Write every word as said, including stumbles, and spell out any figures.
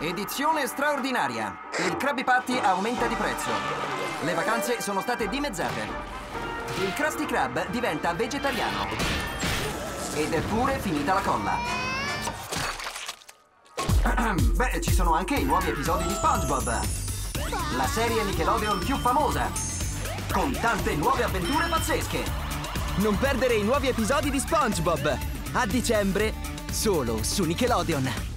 Edizione straordinaria. Il Krabby Patty aumenta di prezzo. Le vacanze sono state dimezzate. Il Krusty Krab diventa vegetariano. Ed è pure finita la colla. Beh, ci sono anche i nuovi episodi di SpongeBob. La serie Nickelodeon più famosa. Con tante nuove avventure pazzesche. Non perdere i nuovi episodi di SpongeBob. A dicembre, solo su Nickelodeon.